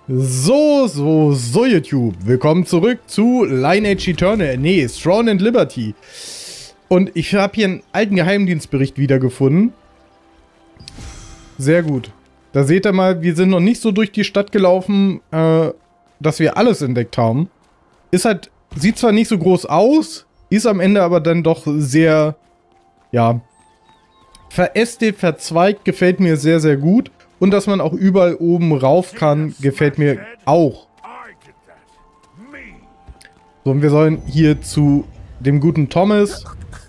So, YouTube. Willkommen zurück zu Lineage Eternal. Nee, Throne and Liberty. Und ich habe hier einen alten Geheimdienstbericht wiedergefunden. Sehr gut. Da seht ihr mal, wir sind noch nicht so durch die Stadt gelaufen, dass wir alles entdeckt haben. Ist halt, sieht zwar nicht so groß aus, ist am Ende aber dann doch sehr, ja, verästet, verzweigt, gefällt mir sehr, sehr gut. Und dass man auch überall oben rauf kann, gefällt mir auch. So, und wir sollen hier zu dem guten Thomas.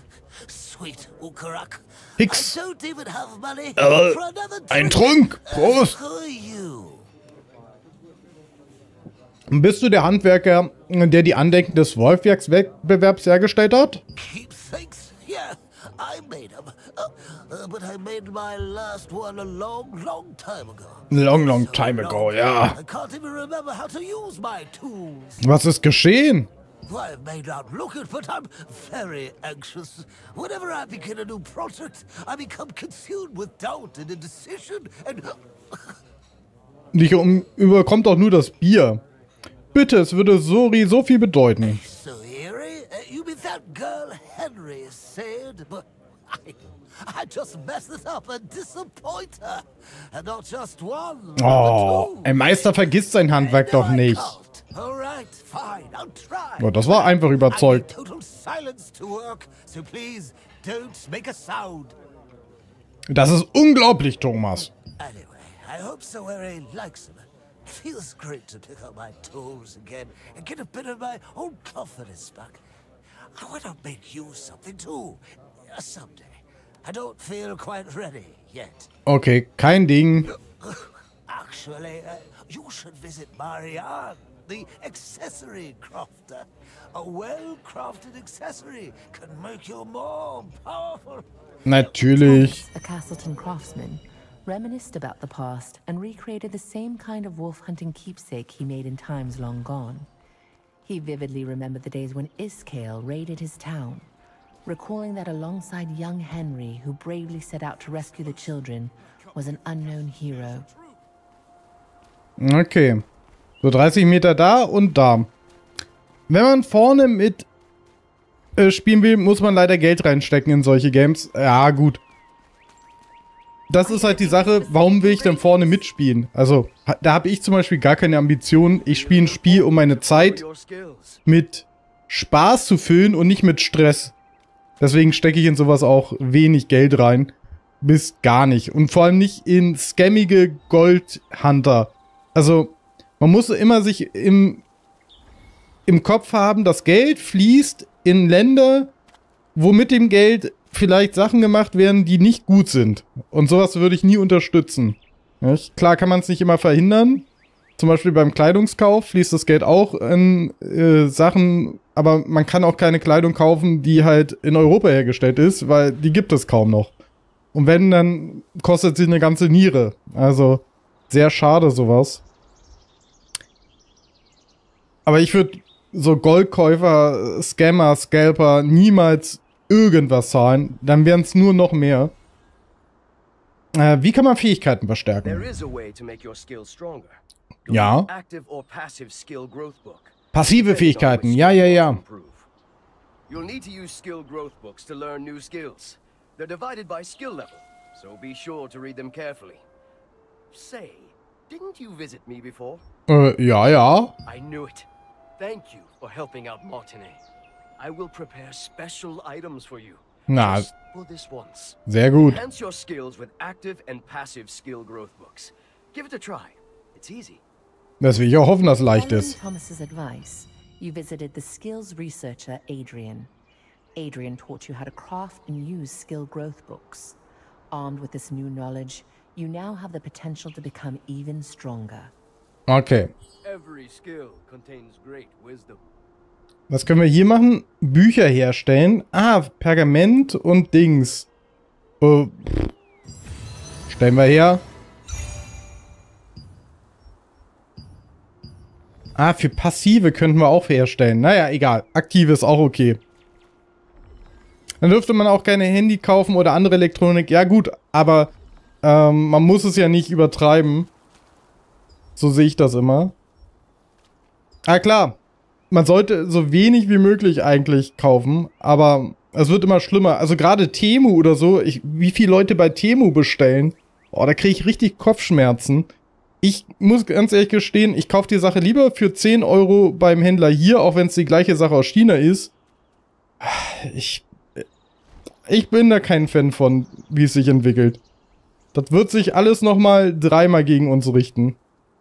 Hicks. Ein Trunk. Prost. Bist du der Handwerker, der die Andenken des Wolfjagdwettbewerbs hergestellt hat? But I made my last one a long time ago. Long time ago, ja. I can't even remember how to use my tools. Was ist geschehen? Well, I may not look it, but I'm very anxious. Whenever I begin a new project, I become consumed with doubt and indecision and... Dich überkommt auch nur das Bier. Bitte, es würde Sori so viel bedeuten. So, Erie, you mean that girl Henry said, but I just mess it up and disappoint her. And not just one. Oh, ein Meister vergisst sein Handwerk doch nicht. Alright, fine, I'll try. Oh, das war einfach überzeugt. Total silence to work, so please don't make a sound. Das ist unglaublich, Thomas. Anyway, I hope Saweri likes them. It feels great to pick up my tools again and get a bit of my old confidence back. I want to make you something too, someday. I don't feel quite ready yet. Okay, kein Ding. Actually, you should visit Marianne, the accessory crafter. A well-crafted accessory can make you more powerful. Natürlich. Thomas, a Castleton craftsman, reminisced about the past and recreated the same kind of wolf-hunting keepsake he made in times long gone. He vividly remembered the days when Iskale raided his town, recalling that alongside young Henry, who bravely set out to rescue the children, was an unknown hero. Okay. So 30 Meter da und da. Wenn man vorne mit spielen will, muss man leider Geld reinstecken in solche Games. Ja, gut. Das ist halt die Sache, warum will ich denn vorne mitspielen? Also, da habe ich zum Beispiel gar keine Ambitionen. Ich spiele ein Spiel, um meine Zeit mit Spaß zu füllen und nicht mit Stress. Deswegen stecke ich in sowas auch wenig Geld rein. Bis gar nicht. Und vor allem nicht in scammige Goldhunter. Also, man muss immer sich im Kopf haben, das Geld fließt in Länder, wo mit dem Geld vielleicht Sachen gemacht werden, die nicht gut sind. Und sowas würde ich nie unterstützen. Ja, klar kann man es nicht immer verhindern. Zum Beispiel beim Kleidungskauf fließt das Geld auch in Sachen, aber man kann auch keine Kleidung kaufen, die halt in Europa hergestellt ist, weil die gibt es kaum noch. Und wenn, dann kostet sie eine ganze Niere. Also sehr schade sowas. Aber ich würde so Goldkäufer, Scammer, Scalper niemals irgendwas zahlen. Dann wären es nur noch mehr. Wie kann man Fähigkeiten verstärken? Ja. Passive Fähigkeiten, ja. You'll need to use skill growth books to learn new skills. They're divided by skill level, so be sure to read them carefully. Say, didn't you visit me before? Ja. I knew it. Thank you for helping out Martinet. I will prepare special items for you. Na, just for this once. Sehr gut. Enhance your skills with active and passive skill growth books. Give it a try. It's easy. Das will ich auch hoffen, dass es leicht ist. Following Thomas's advice, you visited the skills researcher Adrian. Adrian taught you how to craft and use skill growth books. Armed with this new knowledge, you now have the potential to become even stronger. Okay. Every skill contains great wisdom. Was können wir hier machen? Bücher herstellen. Ah, Pergament und Dings. Stellen wir her. Ah, für Passive könnten wir auch herstellen. Naja, egal. Aktive ist auch okay. Dann dürfte man auch keine Handy kaufen oder andere Elektronik. Ja gut, aber man muss es ja nicht übertreiben. So sehe ich das immer. Ah klar, man sollte so wenig wie möglich eigentlich kaufen, aber es wird immer schlimmer. Also gerade Temu oder so, wie viele Leute bei Temu bestellen, oh, da kriege ich richtig Kopfschmerzen. Ich muss ganz ehrlich gestehen, ich kaufe die Sache lieber für 10 Euro beim Händler hier, auch wenn es die gleiche Sache aus China ist. Ich bin da kein Fan von, wie es sich entwickelt. Das wird sich alles nochmal dreimal gegen uns richten.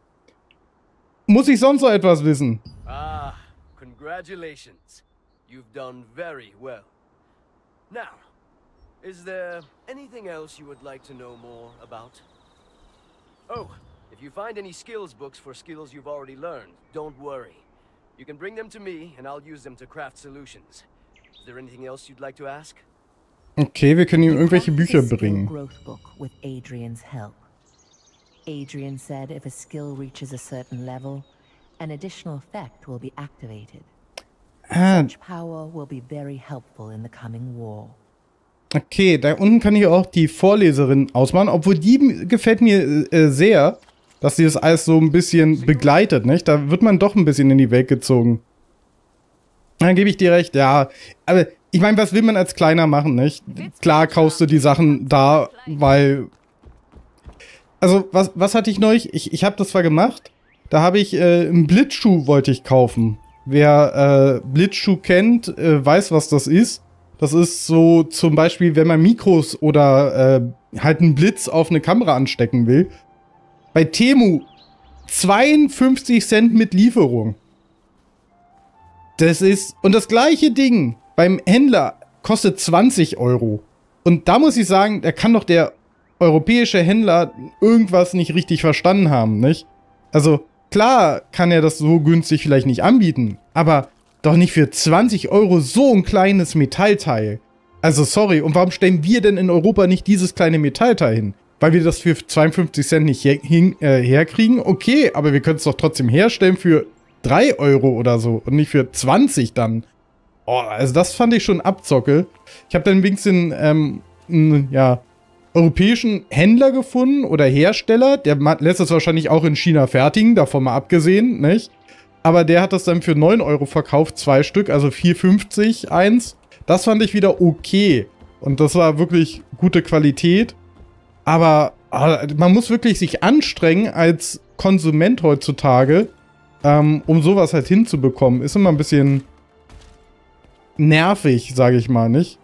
Muss ich sonst noch etwas wissen? Ah, congratulations. You've done very well. Now, is there anything else you would like to know more about? Oh, if you find any skills books for skills you've already learned, don't worry. You can bring them to me and I'll use them to craft solutions. Is there anything else you'd like to ask? Okay, wir können ihm irgendwelche Bücher bringen. Growth book with Adrian's help. Adrian said if a skill reaches a certain level, an additional effect will be activated. Such power will be very helpful in the coming war. Okay, da unten kann ich auch die Vorleserin ausmachen, obwohl die gefällt mir sehr, dass sie das alles so ein bisschen begleitet, nicht? Da wird man doch ein bisschen in die Welt gezogen. Dann gebe ich dir recht, ja. Aber ich meine, was will man als Kleiner machen, nicht? Klar kaufst du die Sachen da, weil... Also, was hatte ich neulich? Ich habe das zwar gemacht, da habe ich einen Blitzschuh wollte ich kaufen. Wer Blitzschuh kennt, weiß, was das ist. Das ist so zum Beispiel, wenn man Mikros oder halt einen Blitz auf eine Kamera anstecken will. Bei Temu 52 Cent mit Lieferung. Das ist... Und das gleiche Ding beim Händler kostet 20 Euro. Und da muss ich sagen, da kann doch der europäische Händler irgendwas nicht richtig verstanden haben, nicht? Also, klar kann er das so günstig vielleicht nicht anbieten, aber doch nicht für 20 Euro so ein kleines Metallteil. Also, sorry, und warum stellen wir denn in Europa nicht dieses kleine Metallteil hin? Weil wir das für 52 Cent nicht herkriegen? Okay, aber wir können es doch trotzdem herstellen für 3 Euro oder so und nicht für 20 dann. Oh, also das fand ich schon Abzocke. Ich habe dann wenigstens ja, europäischen Händler gefunden oder Hersteller. Der lässt es wahrscheinlich auch in China fertigen, davon mal abgesehen, nicht? Aber der hat das dann für 9 Euro verkauft, 2 Stück, also 4,50 eins. Das fand ich wieder okay. Und das war wirklich gute Qualität. Aber man muss wirklich sich anstrengen als Konsument heutzutage, um sowas halt hinzubekommen. Ist immer ein bisschen nervig, sage ich mal, nicht?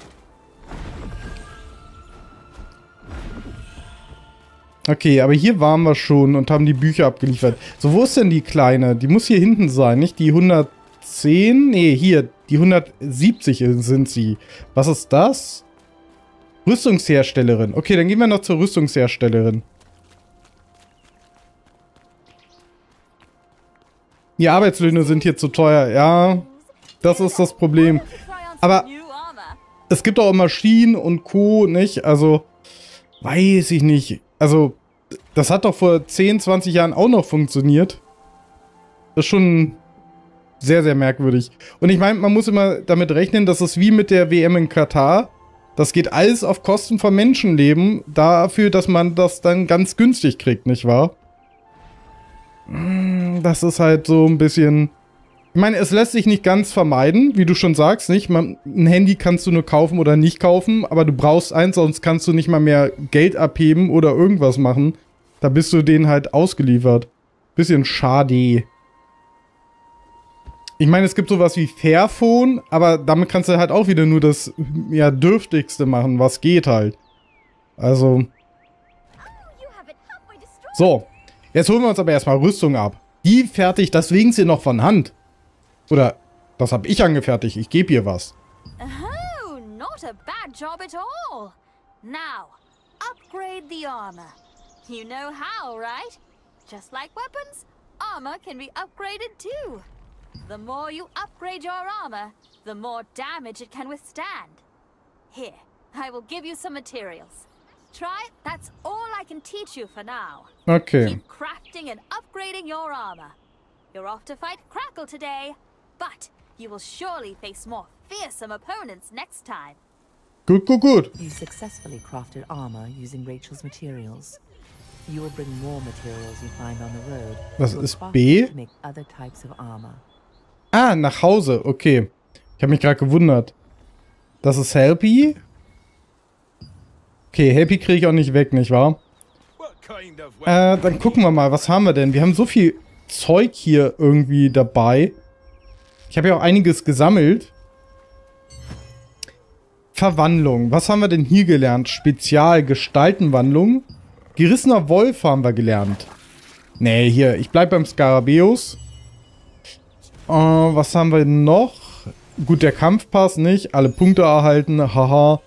Okay, aber hier waren wir schon und haben die Bücher abgeliefert. So, wo ist denn die Kleine? Die muss hier hinten sein, nicht? Die 110? Nee, hier. Die 170 sind sie. Was ist das? Rüstungsherstellerin. Okay, dann gehen wir noch zur Rüstungsherstellerin. Die Arbeitslöhne sind hier zu teuer. Ja, das ist das Problem. Aber es gibt auch Maschinen und Co., nicht? Also, weiß ich nicht. Also, das hat doch vor 10, 20 Jahren auch noch funktioniert. Das ist schon sehr, sehr merkwürdig. Und ich meine, man muss immer damit rechnen, dass es wie mit der WM in Katar, das geht alles auf Kosten von Menschenleben, dafür, dass man das dann ganz günstig kriegt, nicht wahr? Das ist halt so ein bisschen... Ich meine, es lässt sich nicht ganz vermeiden, wie du schon sagst, nicht? Ein Handy kannst du nur kaufen oder nicht kaufen, aber du brauchst eins, sonst kannst du nicht mal mehr Geld abheben oder irgendwas machen. Da bist du denen halt ausgeliefert. Bisschen schade. Ich meine, es gibt sowas wie Fairphone, aber damit kannst du halt auch wieder nur das, ja, Dürftigste machen, was geht halt. Also. So. Jetzt holen wir uns aber erstmal Rüstung ab. Die fertigt das wenigstens noch von Hand. Oder, das habe ich angefertigt. Ich gebe ihr was. Oh, not a bad job at all. Now, upgrade the armor. You know how, right? Just like weapons, armor can be upgraded too. The more you upgrade your armor, the more damage it can withstand. Here, I will give you some materials. Try it, that's all I can teach you for now. Okay. Keep crafting and upgrading your armor. You're off to fight Crackle today, but you will surely face more fearsome opponents next time. Gut, gut, gut. You successfully crafted armor using Rachel's materials. You will bring more materials you find on the road. Was to a ist craftsman B? to make other types of armor. Ah, nach Hause. Okay. Ich habe mich gerade gewundert. Das ist Helpy. Okay, Helpy kriege ich auch nicht weg, nicht wahr? Dann gucken wir mal, was haben wir denn? Wir haben so viel Zeug hier irgendwie dabei. Ich habe ja auch einiges gesammelt. Verwandlung. Was haben wir denn hier gelernt? Spezialgestaltenwandlung. Gerissener Wolf haben wir gelernt. Nee, hier. Ich bleib beim Skarabäus. Was haben wir noch? Gut, der Kampfpass nicht. Alle Punkte erhalten. Haha.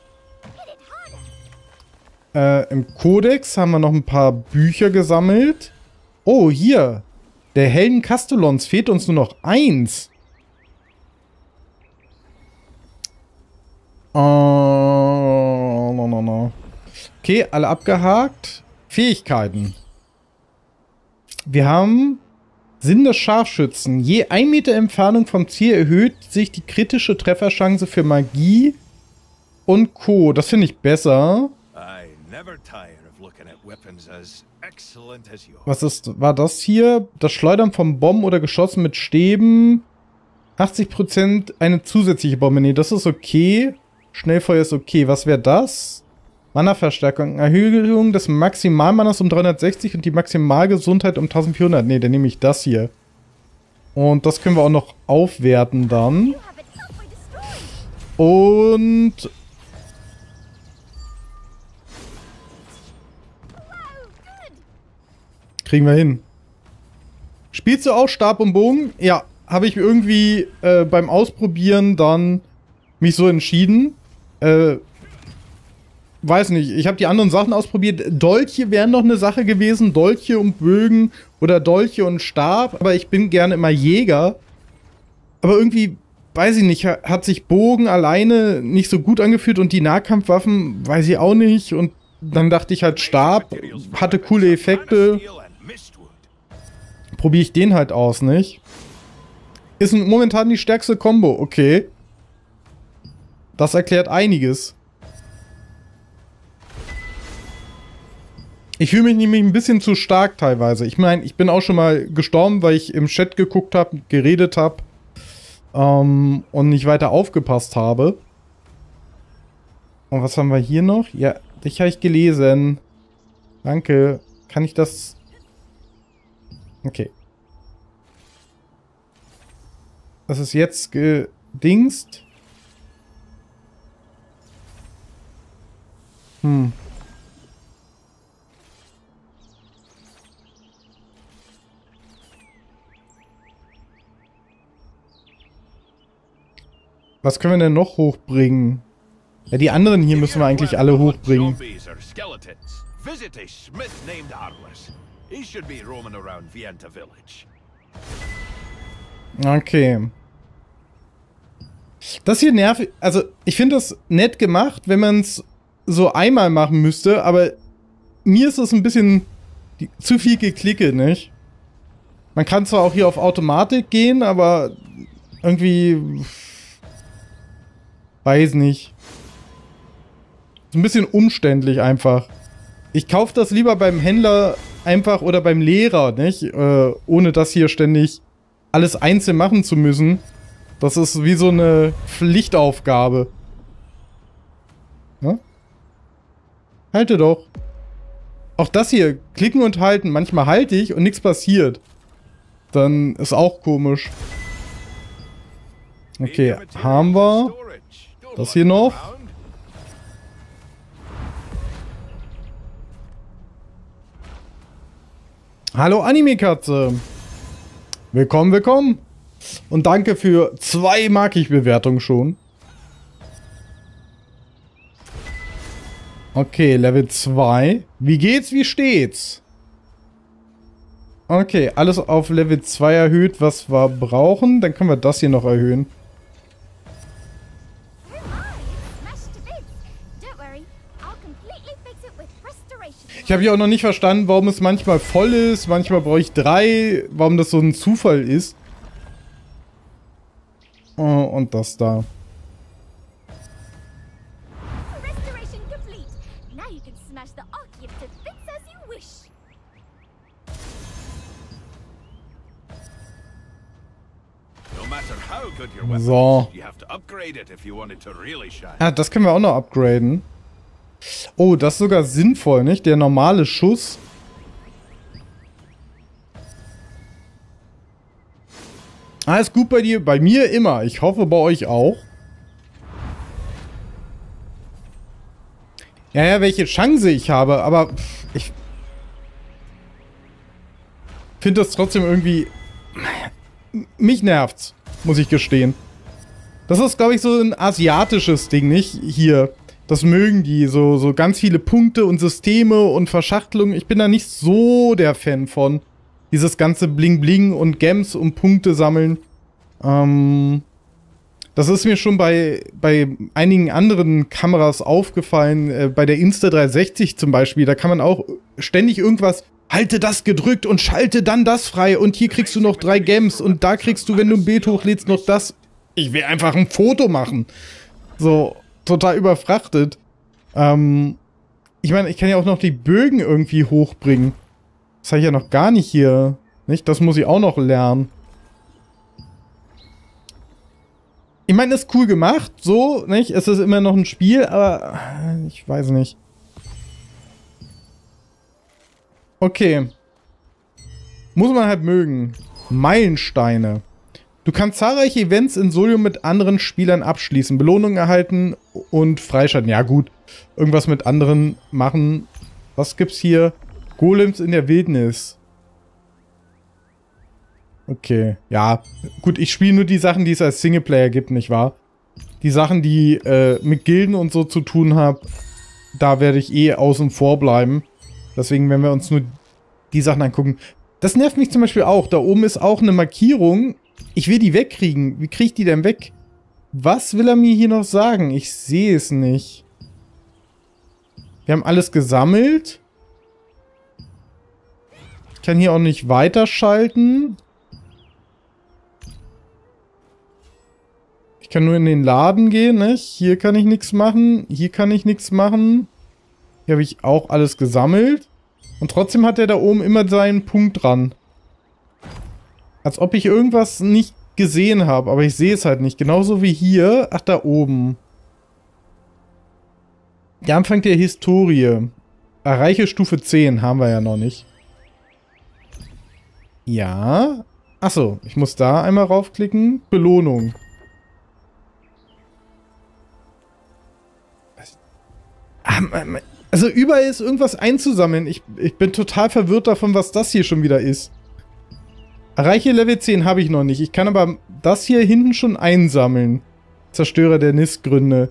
Im Kodex haben wir noch ein paar Bücher gesammelt. Oh, hier. Der Helden Castellons fehlt uns nur noch 1. No. Okay, alle abgehakt. Fähigkeiten. Wir haben Sinn des Scharfschützen. Je 1 Meter Entfernung vom Ziel erhöht sich die kritische Trefferchance für Magie und Co. Das finde ich besser. War das hier? Das Schleudern von Bomben oder Geschossen mit Stäben. 80% eine zusätzliche Bombe. Nee, das ist okay. Schnellfeuer ist okay. Was wäre das? Mana-Verstärkung. Erhöhung des Maximalmanas um 360 und die Maximalgesundheit um 1400. Nee, dann nehme ich das hier. Und das können wir auch noch aufwerten dann. Und... kriegen wir hin. Spielst du auch Stab und Bogen? Ja, habe ich irgendwie beim Ausprobieren dann mich so entschieden. Weiß nicht, ich habe die anderen Sachen ausprobiert. Dolche wären noch eine Sache gewesen. Dolche und Bögen oder Dolche und Stab. Aber ich bin gerne immer Jäger. Aber irgendwie, weiß ich nicht, hat sich Bogen alleine nicht so gut angefühlt. Und die Nahkampfwaffen, weiß ich auch nicht. Und dann dachte ich halt Stab, hatte coole Effekte. Probiere ich den halt aus, nicht? Ist momentan die stärkste Combo, okay. Das erklärt einiges. Ich fühle mich nämlich ein bisschen zu stark teilweise. Ich meine, ich bin auch schon mal gestorben, weil ich im Chat geguckt habe, geredet habe und nicht weiter aufgepasst habe. Und was haben wir hier noch? Ja, dich habe ich gelesen. Danke. Kann ich das... Okay. Das ist jetzt gedingst. Was können wir denn noch hochbringen? Ja, die anderen hier müssen wir eigentlich alle hochbringen. Okay. Das hier nervig. Also, ich finde das nett gemacht, wenn man es so einmal machen müsste, aber mir ist es ein bisschen zu viel Geklicke, nicht? Man kann zwar auch hier auf Automatik gehen, aber irgendwie... weiß nicht. Ist ein bisschen umständlich einfach. Ich kaufe das lieber beim Händler einfach oder beim Lehrer, nicht? Ohne das hier ständig alles einzeln machen zu müssen. Das ist wie so eine Pflichtaufgabe. Ja? Halte doch. Auch das hier, klicken und halten. Manchmal halte ich und nichts passiert. Dann ist auch komisch. Okay, haben wir. Das hier noch. Hallo Anime-Katze. Willkommen, willkommen. Und danke für 2 Mag-ich-Bewertungen schon. Okay, Level 2. Wie geht's, wie steht's? Okay, alles auf Level 2 erhöht, was wir brauchen. Dann können wir das hier noch erhöhen. Ich habe ja auch noch nicht verstanden, warum es manchmal voll ist, manchmal brauche ich 3, warum das so ein Zufall ist. Oh, und das da. So. Ah, das können wir auch noch upgraden. Oh, das ist sogar sinnvoll, nicht? Der normale Schuss. Alles gut bei dir? Bei mir immer. Ich hoffe, bei euch auch. Ja, welche Chance ich habe, aber ich finde das trotzdem irgendwie... Mich nervt's, muss ich gestehen. Das ist, glaube ich, so ein asiatisches Ding, nicht? Hier, das mögen die, so ganz viele Punkte und Systeme und Verschachtelungen. Ich bin da nicht so der Fan von. Dieses ganze Bling-Bling und Gems und Punkte sammeln. Das ist mir schon bei einigen anderen Kameras aufgefallen. Bei der Insta360 zum Beispiel, da kann man auch ständig irgendwas... Halte das gedrückt und schalte dann das frei. Und hier kriegst du noch 3 Gems. Und da kriegst du, wenn du ein Bild hochlädst, noch das. Ich will einfach ein Foto machen. So, total überfrachtet. Ich meine, ich kann ja auch noch die Bögen irgendwie hochbringen. Das habe ich ja noch gar nicht hier. Nicht? Das muss ich auch noch lernen. Ich meine, ist cool gemacht. So, nicht? Es ist immer noch ein Spiel, aber ich weiß nicht. Okay. Muss man halt mögen. Meilensteine. Du kannst zahlreiche Events in Solium mit anderen Spielern abschließen, Belohnungen erhalten und freischalten. Ja gut, irgendwas mit anderen machen. Was gibt's hier? Golems in der Wildnis. Okay, ja. Gut, ich spiele nur die Sachen, die es als Singleplayer gibt, nicht wahr? Die Sachen, die mit Gilden und so zu tun haben, da werde ich eh außen vor bleiben. Deswegen, wenn wir uns nur die Sachen angucken. Das nervt mich zum Beispiel auch. Da oben ist auch eine Markierung. Ich will die wegkriegen. Wie kriege ich die denn weg? Was will er mir hier noch sagen? Ich sehe es nicht. Wir haben alles gesammelt. Ich kann hier auch nicht weiterschalten. Ich kann nur in den Laden gehen, nicht? Hier kann ich nichts machen. Hier kann ich nichts machen. Hier habe ich auch alles gesammelt. Und trotzdem hat er da oben immer seinen Punkt dran. Als ob ich irgendwas nicht gesehen habe. Aber ich sehe es halt nicht. Genauso wie hier. Ach, da oben. Der Anfang der Historie. Erreiche Stufe 10. Haben wir ja noch nicht. Ja. Achso, ich muss da einmal raufklicken. Belohnung. Also überall ist irgendwas einzusammeln. Ich bin total verwirrt davon, was das hier schon wieder ist. Erreiche Level 10 habe ich noch nicht. Ich kann aber das hier hinten schon einsammeln. Zerstörer der Nistgründe.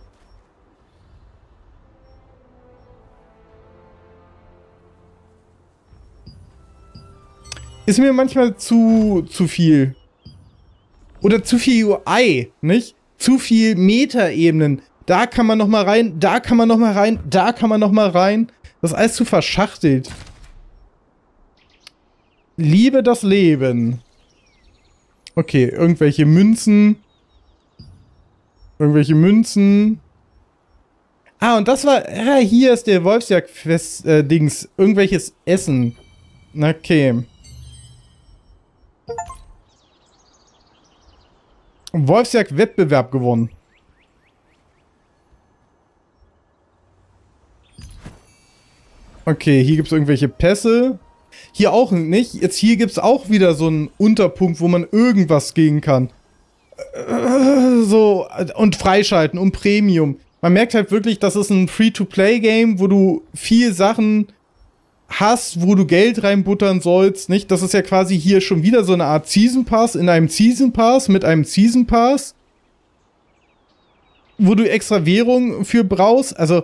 Ist mir manchmal zu viel. Oder zu viel UI, nicht? Zu viel Metaebenen. Da kann man noch mal rein, da kann man noch mal rein, da kann man noch mal rein. Das ist alles zu verschachtelt. Liebe das Leben. Okay, irgendwelche Münzen. Irgendwelche Münzen. Ah, und das war... Ja, hier ist der Wolfsjagd-Dings. Irgendwelches Essen. Okay. Wolfsjagd-Wettbewerb gewonnen. Okay, hier gibt es irgendwelche Pässe. Hier auch nicht. Jetzt hier gibt es auch wieder so einen Unterpunkt, wo man irgendwas gehen kann. So, und freischalten und Premium. Man merkt halt wirklich, das ist ein Free-to-Play-Game, wo du viel Sachen hast, wo du Geld reinbuttern sollst, nicht? Das ist ja quasi hier schon wieder so eine Art Season Pass in einem Season Pass mit einem Season Pass, wo du extra Währung für brauchst. Also,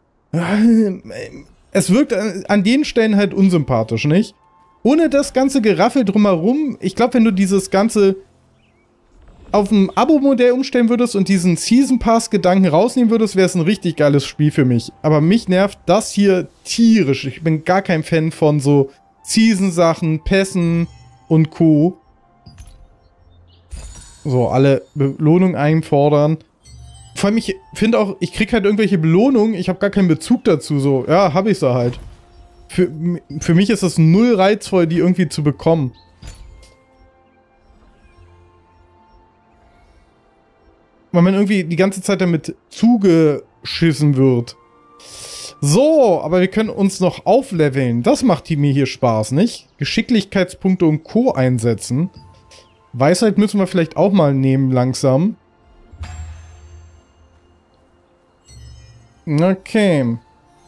es wirkt an den Stellen halt unsympathisch, nicht? Ohne das ganze Geraffel drumherum, ich glaube, wenn du dieses ganze auf ein Abo-Modell umstellen würdest und diesen Season Pass-Gedanken rausnehmen würdest, wäre es ein richtig geiles Spiel für mich. Aber mich nervt das hier tierisch. Ich bin gar kein Fan von so Season-Sachen, Pässen und Co. So, alle Belohnungen einfordern. Vor allem, ich finde auch, ich krieg halt irgendwelche Belohnungen, ich habe gar keinen Bezug dazu, so, ja, habe ich sie halt. Für mich ist es null reizvoll, die irgendwie zu bekommen. weil man irgendwie die ganze Zeit damit zugeschissen wird. So, aber wir können uns noch aufleveln. Das macht mir hier Spaß, nicht? Geschicklichkeitspunkte und Co. einsetzen. Weisheit müssen wir vielleicht auch mal nehmen langsam. Okay.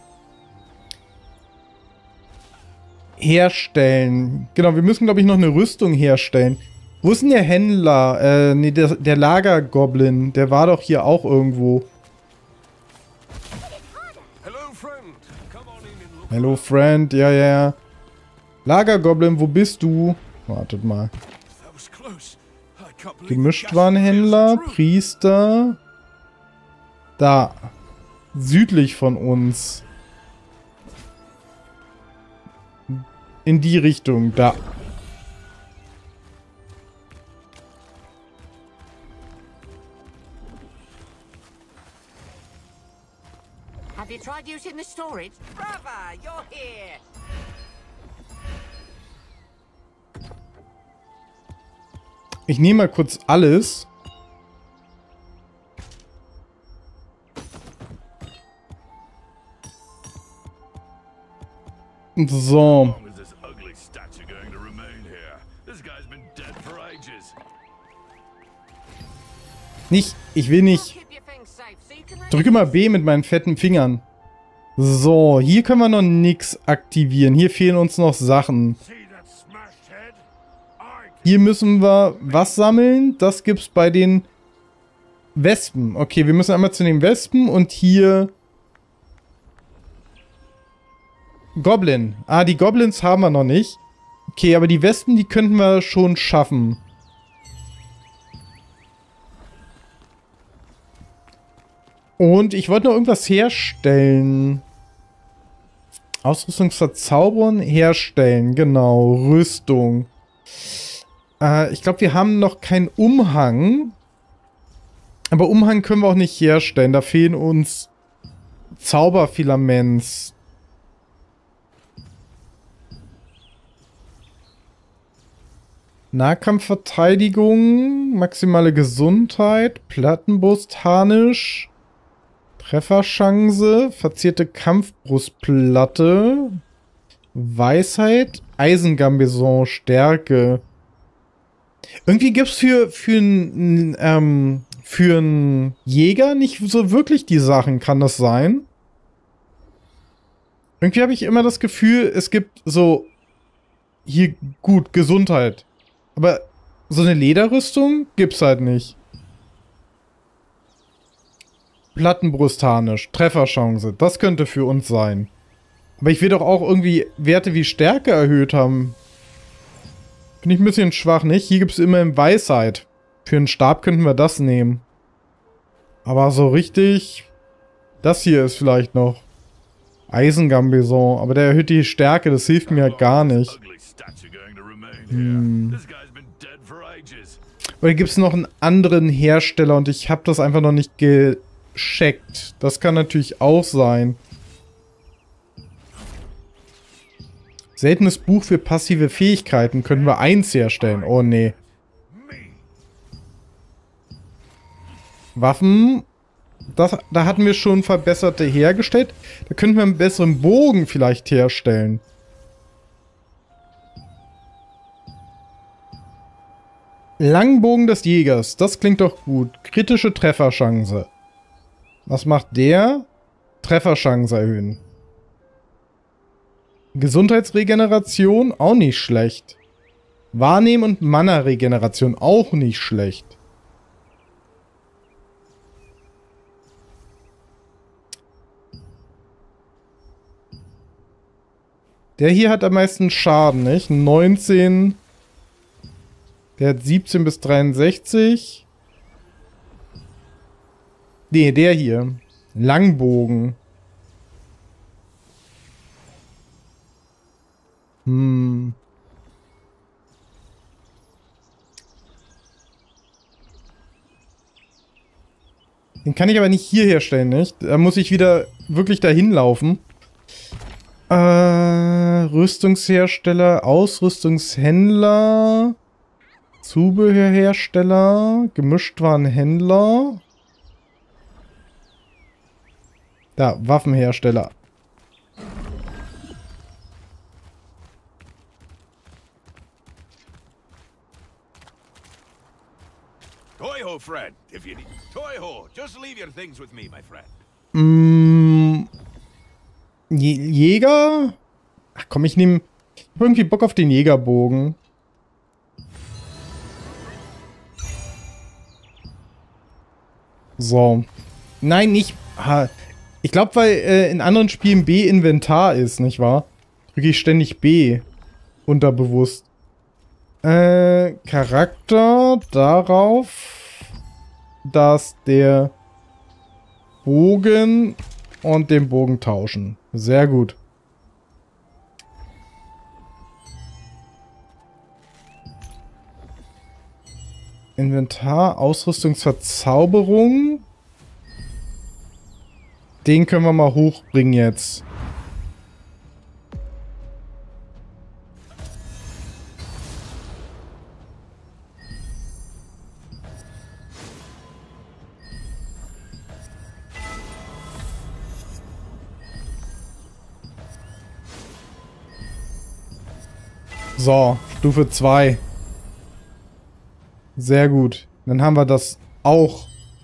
Herstellen. Genau, wir müssen, glaube ich, noch eine Rüstung herstellen. Wo ist denn der Händler? Nee, der Lagergoblin. Der war doch hier auch irgendwo. Hello, Friend. Ja, ja, ja. Lagergoblin, wo bist du? Wartet mal. Gemischtwarenhändler, Priester. Da. Südlich von uns. In die Richtung, da. Have you tried using the storage? Brava, you're here. Ich nehme mal kurz alles. So. Nicht, ich will nicht. Drücke mal B mit meinen fetten Fingern. So, hier können wir noch nichts aktivieren. Hier fehlen uns noch Sachen. Hier müssen wir was sammeln. Das gibt's bei den Wespen. Okay, wir müssen einmal zu den Wespen und hier Goblin. Ah, die Goblins haben wir noch nicht. Okay, aber die Wespen, die könnten wir schon schaffen. Und ich wollte noch irgendwas herstellen. Ausrüstung verzaubern, herstellen. Genau, Rüstung. Ich glaube, wir haben noch keinen Umhang. Aber Umhang können wir auch nicht herstellen. Da fehlen uns Zauberfilaments. Nahkampfverteidigung, maximale Gesundheit, Plattenbrust, Harnisch, Trefferchance, verzierte Kampfbrustplatte, Weisheit, Eisengambeson, Stärke. Irgendwie gibt es für einen Jäger nicht so wirklich die Sachen, kann das sein? Irgendwie habe ich immer das Gefühl, es gibt so hier gut Gesundheit. Aber so eine Lederrüstung gibt's halt nicht. Plattenbrustharnisch, Trefferchance, das könnte für uns sein. Aber ich will doch auch irgendwie Werte wie Stärke erhöht haben. Finde ich ein bisschen schwach, nicht? Hier gibt es immerhin Weisheit. Für einen Stab könnten wir das nehmen. Aber so richtig... Das hier ist vielleicht noch. Eisengambeson, aber der erhöht die Stärke, das hilft mir gar nicht. Oder gibt es noch einen anderen Hersteller und ich habe das einfach noch nicht gecheckt. Das kann natürlich auch sein. Seltenes Buch für passive Fähigkeiten. Können wir eins herstellen? Oh, nee. Waffen. Da hatten wir schon verbesserte hergestellt. Da könnten wir einen besseren Bogen vielleicht herstellen. Langbogen des Jägers. Das klingt doch gut. Kritische Trefferchance. Was macht der? Trefferchance erhöhen. Gesundheitsregeneration auch nicht schlecht. Wahrnehmen und Mana-Regeneration auch nicht schlecht. Der hier hat am meisten Schaden, nicht? 19. Der hat 17 bis 63. Nee, der hier. Langbogen. Den kann ich aber nicht hier herstellen, nicht? Da muss ich wieder wirklich dahin laufen. Rüstungshersteller, Ausrüstungshändler, Zubehörhersteller, Gemischtwarenhändler. Da, Waffenhersteller. Toiho, friend. If you need Toiho, just leave your things with me, my friend. Jäger? Ach komm, ich hab irgendwie Bock auf den Jägerbogen. So. Nein, nicht. Ich glaube, weil in anderen Spielen B Inventar ist, nicht wahr? Drücke ich ständig B. Unterbewusst. Charakter darauf, dass der Bogen und den Bogen tauschen. Sehr gut. Inventar, Ausrüstungsverzauberung. Den können wir mal hochbringen jetzt. So, Stufe 2. Sehr gut. Dann haben wir das auch.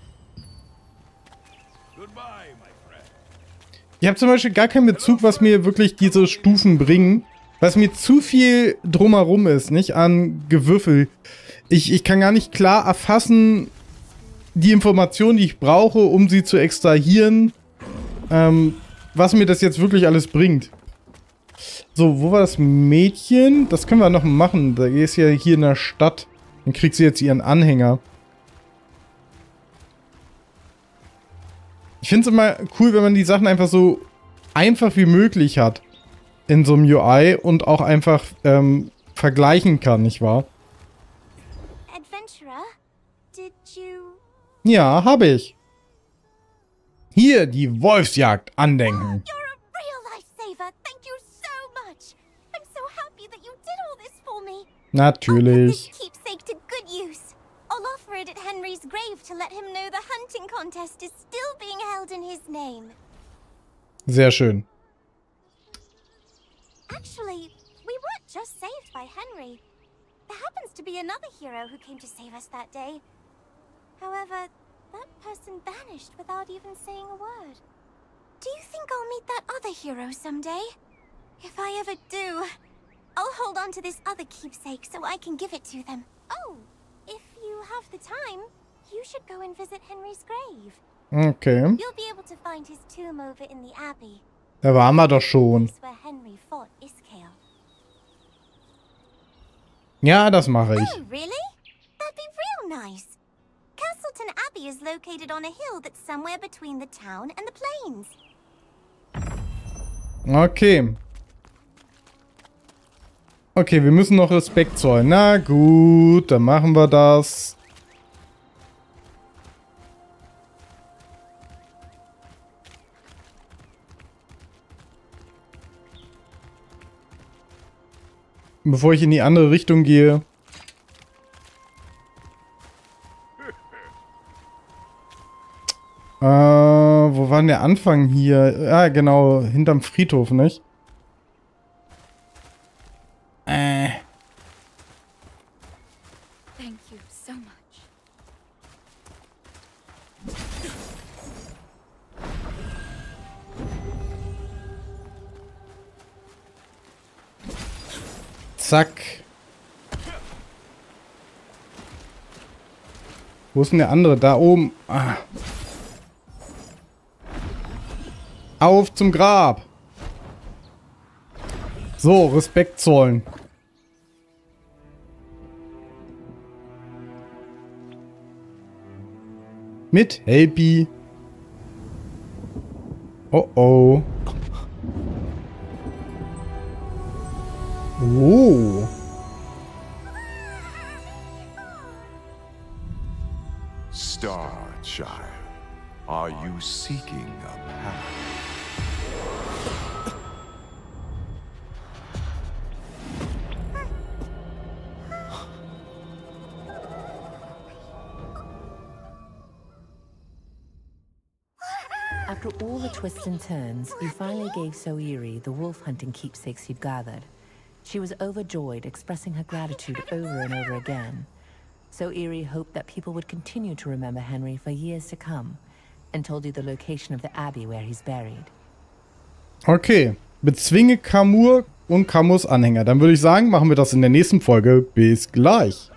Ich habe zum Beispiel gar keinen Bezug, was mir wirklich diese Stufen bringen. Was mir zu viel drumherum ist, nicht? An Gewürfel. Ich kann gar nicht klar erfassen, die Informationen, die ich brauche, um sie zu extrahieren, was mir das jetzt wirklich alles bringt. So, wo war das Mädchen? Das können wir noch machen. Da ist ja hier in der Stadt. Dann kriegt sie jetzt ihren Anhänger. Ich finde es immer cool, wenn man die Sachen einfach so einfach wie möglich hat in so einem UI und auch einfach vergleichen kann, nicht wahr? Adventurer, did you... Ja, habe ich. Hier, die Wolfsjagd andenken. You're a real lifesaver. Thank you so much. I'm so happy that you did all this for me. Natürlich. I'll put this keepsake to good use. I'll offer it at Henry's grave to let him know the hunting contest is still being held in his name. Sehr schön. Actually, we weren't just saved by Henry. There happens to be another hero who came to save us that day. However, that person vanished without even saying a word. Do you think I'll meet that other hero someday? If I ever do, I'll hold on to this other keepsake so I can give it to them. Oh, if you have the time, you should go and visit Henry's grave. Okay. You'll be able to find his tomb over in the abbey. Da waren wir doch schon. Place where Henry fought Iskael. Ja, das mache ich. Oh, really? That'd be real nice. Castleton Abbey is located on a hill that's somewhere between the town and the plains. Okay. Okay, wir müssen noch Respekt zollen. Na gut, dann machen wir das. Bevor ich in die andere Richtung gehe. Wo war denn der Anfang hier? Ah, genau, hinterm Friedhof, nicht? Thank you so much. Zack. Wo ist denn der andere? Da oben. Ah. Auf zum Grab. So, Respekt zollen. Mit Helpy. Oh oh. Oh. Starchild, are you seeking a path? After all the twists and turns, you finally gave Soiri the wolf hunting keepsakes you'd gathered. She was overjoyed, expressing her gratitude over and over again. Soiri hoped that people would continue to remember Henry for years to come, and told you the location of the abbey where he's buried. Okay, bezwinge Kamur und Kamurs Anhänger. Dann würde ich sagen, machen wir das in der nächsten Folge. Bis gleich.